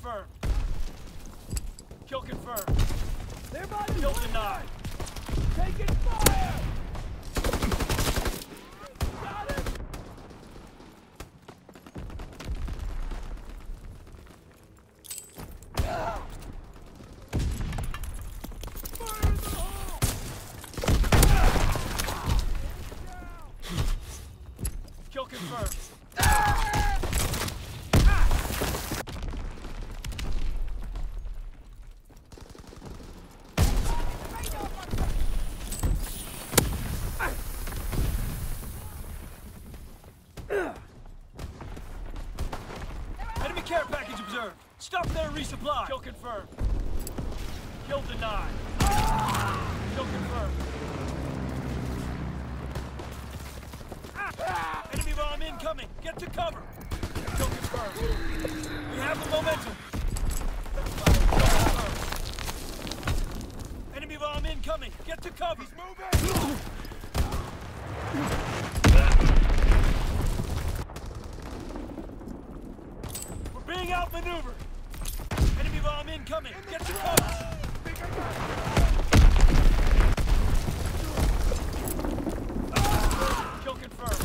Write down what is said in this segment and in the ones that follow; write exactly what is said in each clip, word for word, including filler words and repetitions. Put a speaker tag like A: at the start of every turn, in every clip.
A: confirmed. Kill confirmed. Kill denied.
B: Taking fire! Got it! Fire in the hole!
A: Kill confirmed. Enemy care package observed. Stop there and resupply. Kill confirmed. Kill denied. Kill confirmed. Enemy bomb incoming. Get to cover. Kill confirmed. We have the momentum. Kill confirmed. Enemy bomb incoming. Get to cover. He's moving. We're being outmaneuvered. Enemy bomb incoming. Get to cover. Kill confirmed.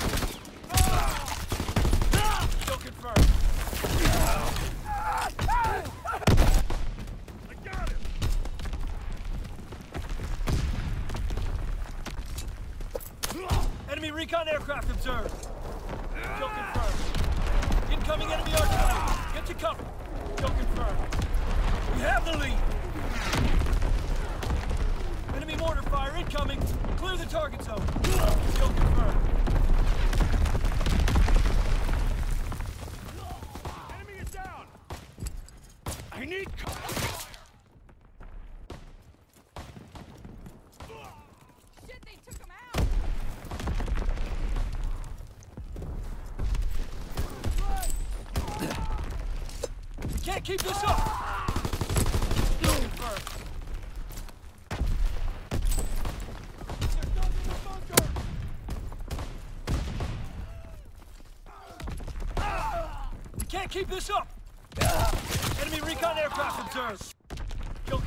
A: Kill confirmed. I got him. Enemy recon aircraft observed. Kill confirmed. Incoming enemy artillery. Get to cover. Kill confirmed. We have the lead. Enemy mortar fire incoming. Clear the target zone. Kill confirmed.
B: Enemy is down! I need cover!
C: Shit, they took him out!
A: We can't keep this up! Kill confirmed. We can't keep this up! Enemy recon aircraft observed. Kill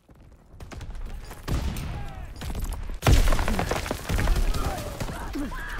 A: confirmed.